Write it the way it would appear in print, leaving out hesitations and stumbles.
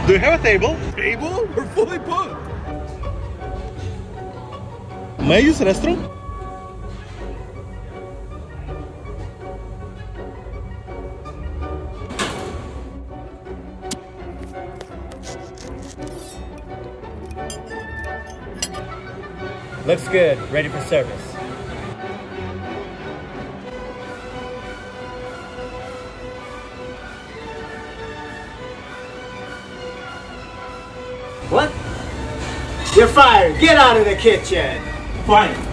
Do you have a table? Table? We're fully booked. May I use the restroom? Looks good. Ready for service. What? You're fired. Get out of the kitchen. Fine.